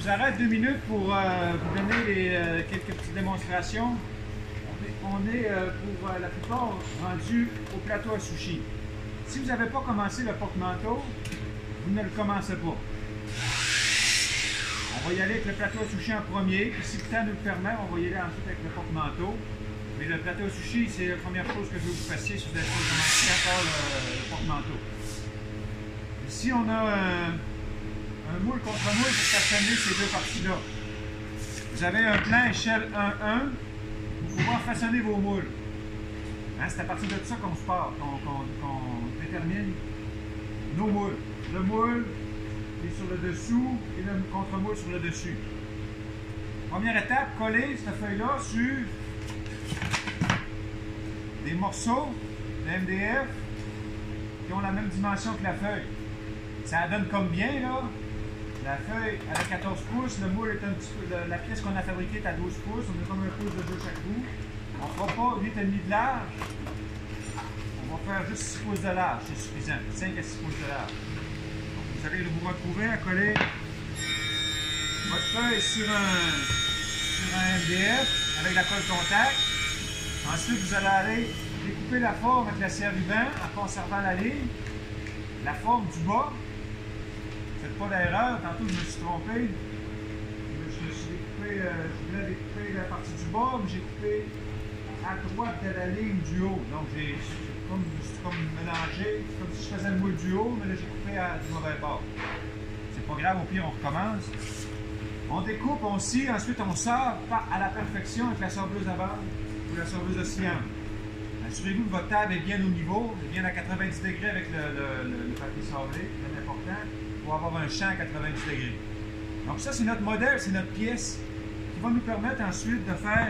vous arrête 2 minutes pour vous donner quelques petites démonstrations. On est pour la plupart rendu au plateau à sushi. Si vous n'avez pas commencé le porte-manteau, vous ne le commencez pas. On va y aller avec le plateau à sushi en premier, puis si le temps nous le permet, on va y aller ensuite avec le porte-manteau. Mais le plateau à sushi, c'est la première chose que je veux que vous fassiez si vous n'avez pas commencé à faire le porte-manteau. Ici, on a un moule contre moule pour façonner ces deux parties-là. Vous avez un plan échelle 1-1 pour pouvoir façonner vos moules. Hein, c'est à partir de ça qu'on se part, qu'on détermine nos moules. Le moule qui est sur le dessous et le contre-moule sur le dessus. Première étape, coller cette feuille-là sur des morceaux de MDF qui ont la même dimension que la feuille. Ça donne comme bien, là. La feuille, elle a 14 pouces, le moule est un petit peu... La pièce qu'on a fabriquée est à 12 pouces, on a comme un pouce de deux chaque bout. On ne fera pas 8,5 de large. On va faire juste 6 pouces de large, c'est suffisant. 5 à 6 pouces de large. Donc vous allez vous retrouver à coller votre feuille sur un MDF avec la colle contact. Ensuite, vous allez aller découper la forme avec la scie à ruban en conservant la ligne. La forme du bas. Faites pas d'erreur, tantôt je me suis trompé. Je suis découpé, je voulais découper la partie du bas, mais j'ai coupé à droite de la ligne du haut. Donc j'ai comme mélangé, comme si je faisais le moule du haut, mais là j'ai coupé du mauvais bord. C'est pas grave, au pire on recommence. On découpe, on scie, ensuite on sort à la perfection avec la sableuse à base ou la sableuse oscillante. Assurez-vous que votre table est bien au niveau, est bien à 90 degrés avec le papier sablé, c'est important, pour avoir un champ à 90 degrés. Donc ça, c'est notre modèle, c'est notre pièce qui va nous permettre ensuite de faire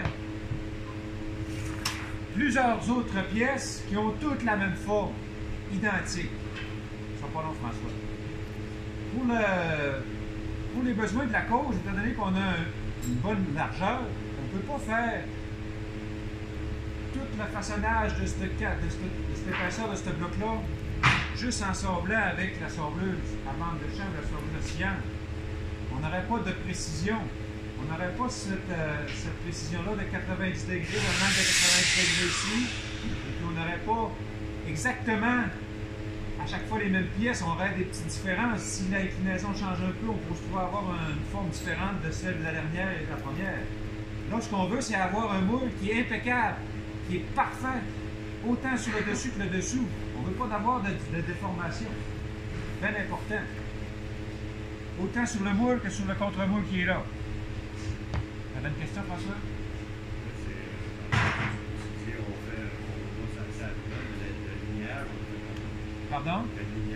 plusieurs autres pièces qui ont toutes la même forme, identique. Ça sera pas long, François. Pour les besoins de la cause, étant donné qu'on a une bonne largeur, on ne peut pas faire tout le façonnage de cette épaisseur de ce bloc-là juste en sablant avec la sableuse à bande de champ, la sableuse oscillante. On n'aurait pas de précision. On n'aurait pas cette précision-là de 90 degrés, de manque de 90 degrés ici. Et puis on n'aurait pas exactement à chaque fois les mêmes pièces. On aurait des petites différences. Si l'inclinaison change un peu, on peut se trouver avoir une forme différente de celle de la dernière et de la première. Donc ce qu'on veut, c'est avoir un moule qui est impeccable, qui est parfait, autant sur le dessus que le dessous. On ne veut pas avoir de déformation. Bien important. Autant sur le moule que sur le contre-moule qui est là. Tu avais une question, François? Pardon?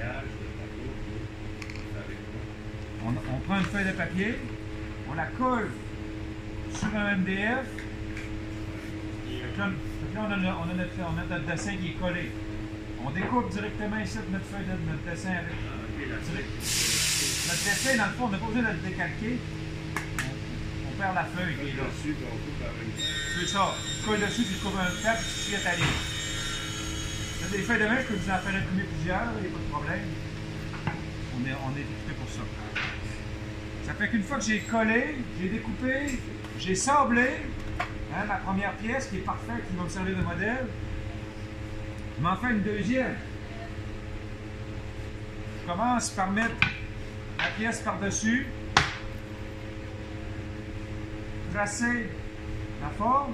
On prend une feuille de papier, on la colle sur un MDF. Là, on a notre dessin qui est collé. On découpe directement ici notre feuille de notre dessin avec. Notre dessin, dans le fond, on n'a pas besoin de le décalquer. On perd la feuille qui est là. C'est ça. Tu colles dessus, tu coupes un tap, puis tu tires ta ligne. Vous avez des feuilles de main, je peux vous en faire imprimer plusieurs, il n'y a pas de problème. On est équipé pour ça. Ça fait qu'une fois que j'ai collé, j'ai découpé, j'ai sablé, hein, ma première pièce qui est parfaite, qui va me servir de modèle. Je m'en fais une deuxième. Je commence par mettre la pièce par-dessus, tracer la forme,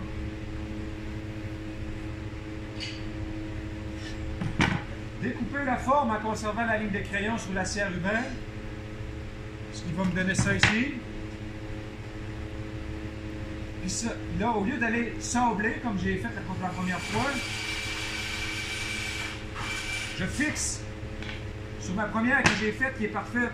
découper la forme en conservant la ligne de crayon sur la scie à ruban, ce qui va me donner ça ici. Puis ça, là, au lieu d'aller sabler comme j'ai fait la première fois, je fixe sur ma première que j'ai faite qui est parfaite.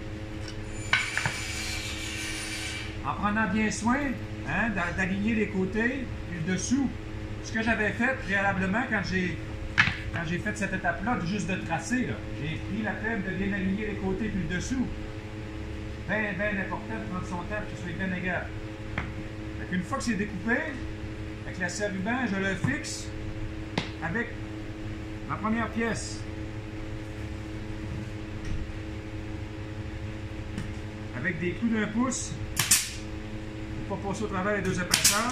En prenant bien soin, hein, d'aligner les côtés et le dessous. Ce que j'avais fait préalablement quand j'ai fait cette étape-là, juste de tracer, j'ai pris la peine de bien aligner les côtés et le dessous. Bien important de prendre son temps pour que ce soit bien égal. Une fois que c'est découpé, avec la scie à ruban, je le fixe avec ma première pièce. avec des clous d'1 pouce pour pas passer au travers les deux épaisseurs.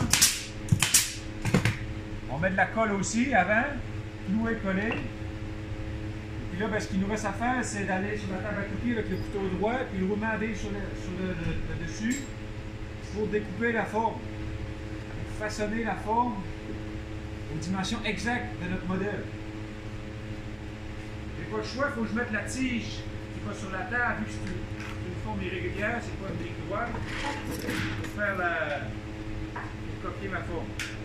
On met de la colle aussi avant, clouer, coller. Et puis là, ben, ce qu'il nous reste à faire, c'est d'aller sur la table à couper avec le couteau droit, puis le roulement D sur le dessus pour découper la forme, pour façonner la forme aux dimensions exactes de notre modèle. J'ai pas le choix, il faut que je mette la tige qui va sur la table, vu que c'est une forme irrégulière, c'est pas une ligne droite, pour faire pour copier ma forme.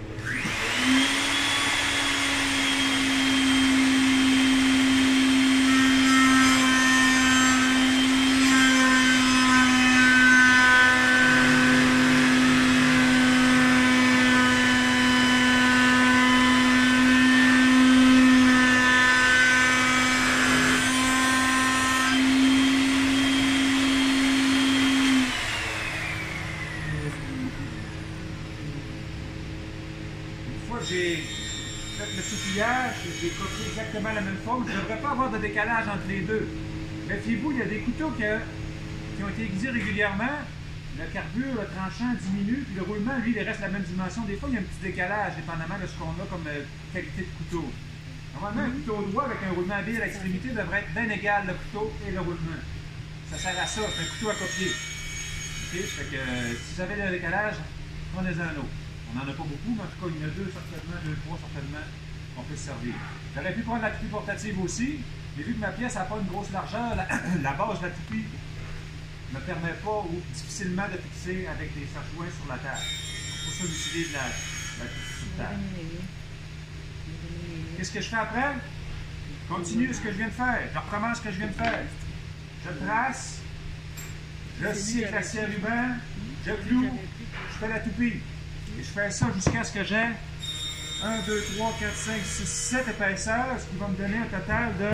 J'ai fait le soupillage, j'ai copié exactement la même forme. Je ne devrais pas avoir de décalage entre les deux. Mais fiez-vous, il y a des couteaux qui ont été aiguisés régulièrement. Le carbure, le tranchant diminue, puis le roulement, lui, il reste la même dimension. Des fois, il y a un petit décalage, dépendamment de ce qu'on a comme qualité de couteau. Normalement, un couteau droit avec un roulement B à l'extrémité devrait être bien égal, le couteau et le roulement. Ça sert à ça, c'est un couteau à copier. Okay? Ça fait que si vous avez le décalage, prenez-en un autre. On n'en a pas beaucoup, mais en tout cas, il y en a deux certainement, deux, trois certainement, qu'on peut se servir. J'aurais pu prendre la toupie portative aussi, mais vu que ma pièce n'a pas une grosse largeur, la base de la toupie ne me permet pas ou difficilement de fixer avec des serre-joints sur la table. C'est pour ça que j'utilise la toupie sur table. Qu'est-ce que je fais après? Je continue ce que je viens de faire. Je recommence ce que je viens de faire. Je trace, je scie avec la scie à ruban, je cloue, je fais la toupie. Et je fais ça jusqu'à ce que j'ai 1, 2, 3, 4, 5, 6, 7 épaisseurs, ce qui va me donner un total de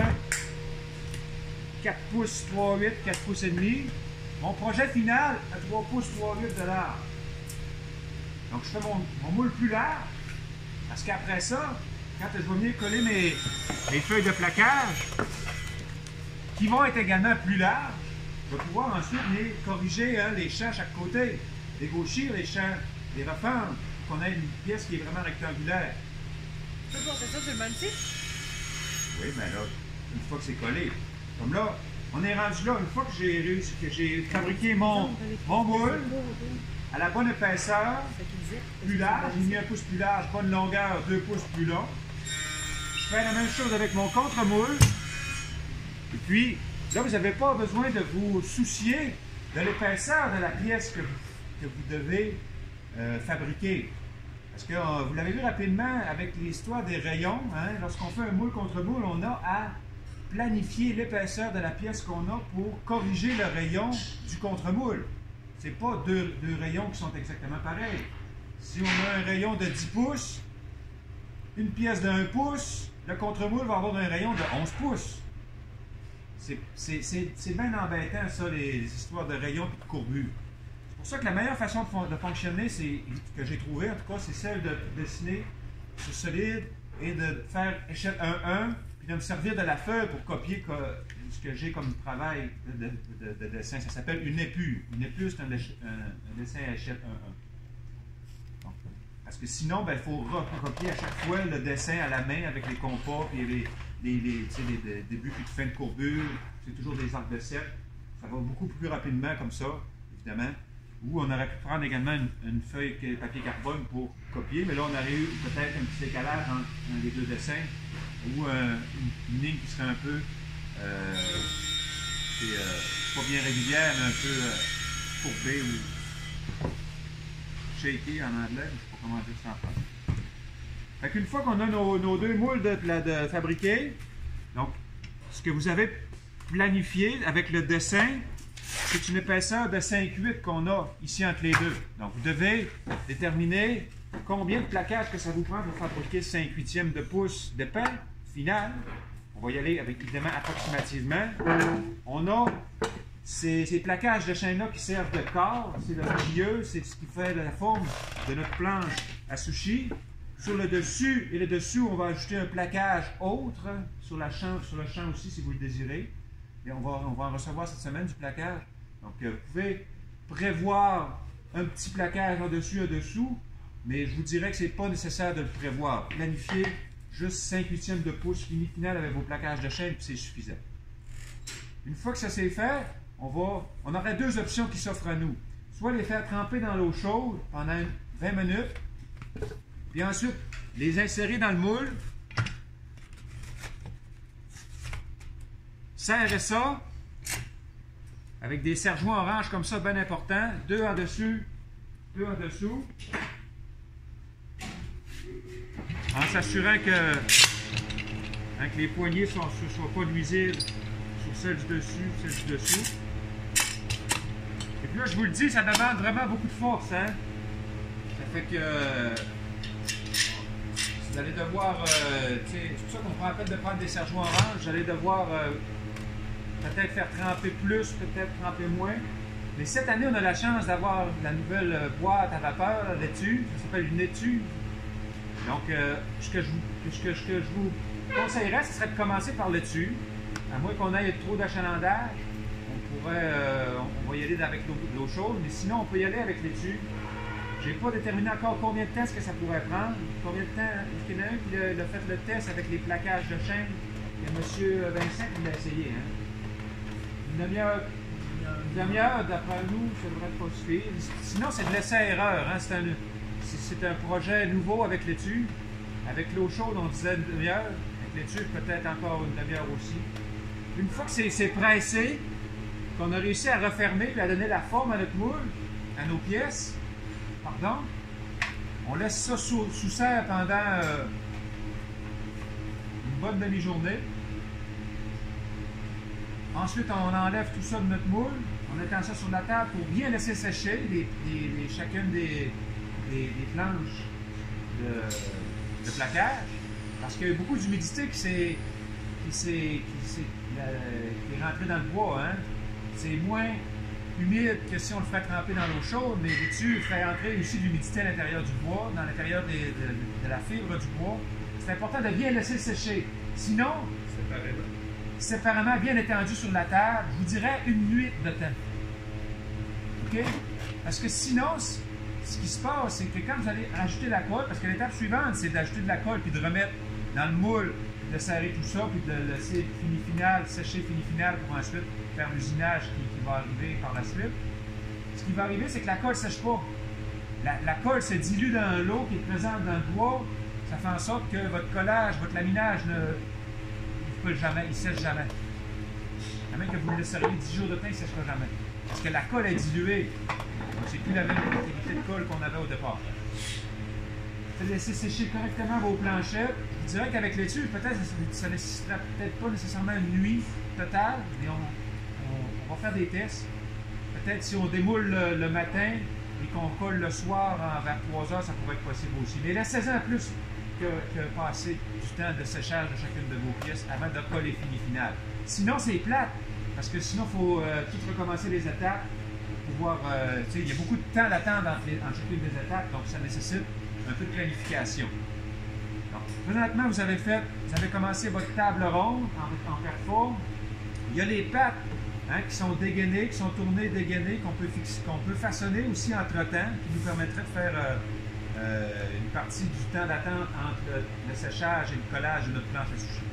4 pouces, 3, 8, 4 pouces et demi. Mon projet final à 3 pouces, 3, 8 de large. Donc je fais mon moule plus large, parce qu'après ça, quand je vais venir coller mes feuilles de plaquage, qui vont être également plus larges, je vais pouvoir ensuite venir corriger les champs à chaque côté, dégauchir les champs, les refendre, qu'on ait une pièce qui est vraiment rectangulaire. Tu peux porter ça sur le banc-ci? Oui, mais là, une fois que c'est collé. Comme là, on est rendu là, une fois que j'ai réussi, que j'ai fabriqué mon moule à la bonne épaisseur, plus large, j'ai mis 1 pouce plus large, bonne longueur, 2 pouces plus long. Je fais la même chose avec mon contre-moule. Et puis, là, vous n'avez pas besoin de vous soucier de l'épaisseur de la pièce que vous devez fabriquer. Parce que vous l'avez vu rapidement avec l'histoire des rayons, hein, lorsqu'on fait un moule contre moule, on a à planifier l'épaisseur de la pièce qu'on a pour corriger le rayon du contre-moule. Ce n'est pas deux rayons qui sont exactement pareils. Si on a un rayon de 10 pouces, une pièce de 1 pouce, le contre-moule va avoir un rayon de 11 pouces. C'est bien embêtant, ça, les histoires de rayons et de courbures. C'est pour ça que la meilleure façon de fonctionner, que j'ai trouvé en tout cas, c'est celle de dessiner sur solide et de faire échelle 1-1, puis de me servir de la feuille pour copier ce que j'ai comme travail de dessin. Ça s'appelle une épure. Une épure, c'est un dessin à échelle 1-1. Parce que sinon, il faut recopier à chaque fois le dessin à la main avec les compas, puis les débuts puis de fin de courbure. C'est toujours des arcs de cercle. Ça va beaucoup plus rapidement comme ça, évidemment. Ou on aurait pu prendre également une feuille de papier carbone pour copier, mais là on aurait eu peut-être un petit décalage entre les deux dessins, ou une ligne qui serait un peu pas bien régulière, mais un peu courbée ou shaky en anglais, je ne sais pas comment dire ça en français. Fait qu'une fois qu'on a nos deux moules de fabriqués, donc ce que vous avez planifié avec le dessin, c'est une épaisseur de 5,8 qu'on a ici entre les deux. Donc, vous devez déterminer combien de plaquage que ça vous prend pour fabriquer 5/8 de pouce d'épais final. On va y aller avec, évidemment, approximativement. On a ces plaquages de chaîne-là qui servent de corps. C'est le milieu, c'est ce qui fait la forme de notre planche à sushi. Sur le dessus et le dessous, on va ajouter un plaquage autre sur le champ aussi, si vous le désirez. Et on va en recevoir cette semaine du plaquage. Donc, vous pouvez prévoir un petit plaquage en dessous, mais je vous dirais que ce n'est pas nécessaire de le prévoir. Planifiez juste 5/8 de pouce fini final avec vos plaquages de chaîne, puis c'est suffisant. Une fois que ça s'est fait, on aurait deux options qui s'offrent à nous. Soit les faire tremper dans l'eau chaude pendant 20 minutes, puis ensuite les insérer dans le moule, serrer ça avec des serre-joints orange comme ça, bien important, deux en dessus, en s'assurant que les poignées ne soient pas nuisibles sur celles du dessus, celles du dessous. Et puis là, je vous le dis, ça demande vraiment beaucoup de force, hein? Ça fait que vous allez devoir, c'est pour ça qu'on prend la peine de prendre des serre-joints orange, vous allez devoir peut-être faire tremper plus, peut-être tremper moins. Mais cette année, on a la chance d'avoir la nouvelle boîte à vapeur, la laitue, ça s'appelle une laitue. Donc, ce que je vous conseillerais, ce serait de commencer par le laitue. À moins qu'on ait trop d'achalandage, on va y aller avec l'eau chaude, mais sinon, on peut y aller avec le laitue. Je n'ai pas déterminé encore combien de temps que ça pourrait prendre. Combien de temps? Il y en a un qui a fait le test avec les plaquages de chaîne. Et M. Vincent qui l'a essayé. Hein? Une demi-heure, d'après nous, ça devrait pas suffire. Sinon, c'est de l'essai-erreur. Hein? C'est un projet nouveau avec l'étude. Avec l'eau chaude, on disait une demi-heure. Avec l'étude, peut-être encore une demi-heure aussi. Une fois que c'est pressé, qu'on a réussi à refermer et à donner la forme à notre moule, à nos pièces, pardon, on laisse ça sous serre pendant une bonne demi-journée. Ensuite, on enlève tout ça de notre moule. On étend ça sur la table pour bien laisser sécher chacune des planches de plaquage. Parce qu'il y a beaucoup d'humidité qui est rentrée dans le bois. Hein? C'est moins humide que si on le ferait tremper dans l'eau chaude, mais dessus, il fait entrer aussi de l'humidité à l'intérieur du bois, dans l'intérieur de la fibre du bois. C'est important de bien laisser sécher. Sinon, séparément, bien étendu sur la table, je vous dirais une nuit de temps. OK? Parce que sinon, ce qui se passe, c'est que quand vous allez ajouter la colle, parce que l'étape suivante, c'est d'ajouter de la colle puis de remettre dans le moule, de serrer tout ça, puis de le laisser sécher fini final pour ensuite faire l'usinage qui va arriver par la suite. Ce qui va arriver, c'est que la colle ne sèche pas. La colle se dilue dans l'eau qui est présente dans le bois. Ça fait en sorte que votre collage, votre laminage il ne sèche jamais. À même que vous le laisseriez 10 jours de temps, il ne sèchera jamais. Parce que la colle est diluée. Donc, c'est plus la même qualité de colle qu'on avait au départ. Laissez sécher correctement vos planchettes. Je dirais qu'avec l'étude, peut-être ça ne nécessitera peut-être pas nécessairement une nuit totale, mais on va faire des tests. Peut-être si on démoule le matin et qu'on colle le soir vers 3 heures, ça pourrait être possible aussi. Mais laissez-en plus que passer du temps de séchage de chacune de vos pièces avant de coller fini final. Sinon, c'est plate, parce que sinon, il faut tout recommencer les étapes pour pouvoir. Il y a beaucoup de temps d'attente entre chacune des étapes, donc ça nécessite un peu de planification. Donc, présentement, vous avez commencé votre table ronde en performe. Il y a les pattes qui sont dégainées, qui sont tournées, dégainées, qu'on peut façonner aussi entre-temps, qui nous permettrait de faire une partie du temps d'attente entre le séchage et le collage de notre planche à sushi.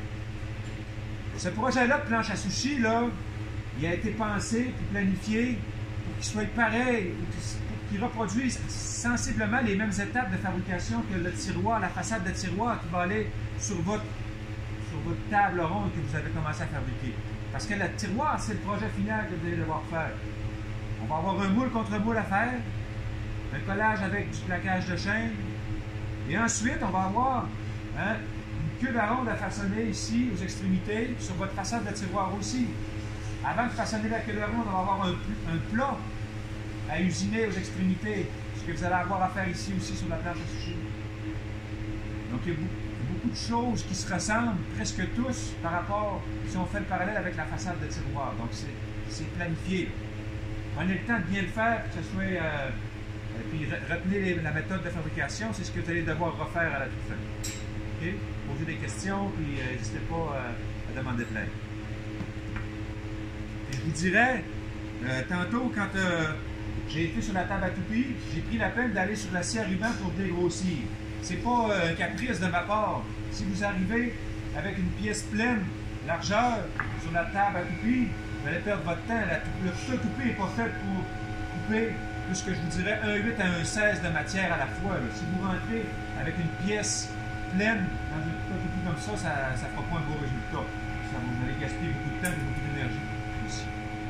Ce projet-là de planche à sushi, là, il a été pensé et planifié pour qu'il soit pareil, pour qu'il reproduise sensiblement les mêmes étapes de fabrication que le tiroir, la façade de tiroir qui va aller sur votre table ronde que vous avez commencé à fabriquer. Parce que le tiroir, c'est le projet final que vous allez devoir faire. On va avoir un moule contre moule à faire, un collage avec du plaquage de chaîne, et ensuite, on va avoir une queue ronde à façonner ici, aux extrémités, sur votre façade de tiroir aussi. Avant de façonner la queue ronde, on va avoir un plat à usiner aux extrémités, ce que vous allez avoir à faire ici aussi sur la planche à sushi. Donc, il y a beaucoup de choses qui se ressemblent, presque tous, par rapport, si on fait le parallèle avec la façade de tiroir. Donc, c'est planifié. Prenez le temps de bien le faire, que ce soit... puis retenez la méthode de fabrication, c'est ce que vous allez devoir refaire à la toute fin. Okay? Posez des questions, puis n'hésitez pas à demander de l'aide. Je vous dirais, Tantôt, quand j'ai été sur la table à toupie, j'ai pris la peine d'aller sur l'acier à ruban pour dégrossir. C'est pas un caprice de ma part. Si vous arrivez avec une pièce pleine, largeur, sur la table à toupie, vous allez perdre votre temps. Le couteau à toupie n'est pas fait pour couper plus que je vous dirais 1,8 à 1,16 de matière à la fois. Là. Si vous rentrez avec une pièce pleine dans un couteau à toupie comme ça, ça ne fera pas un beau résultat. Vous allez gaspiller beaucoup de temps et beaucoup d'énergie aussi.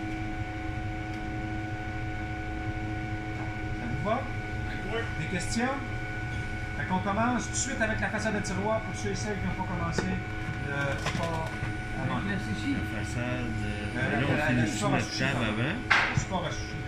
Ça vous va? Des questions? Fait qu'on commence tout de suite avec la façade de tiroir pour ceux et celles qui n'ont pas commencé le support avant. La façade. La Là, on finit support à notre sushi, table pardon. avant. Le support à sushi.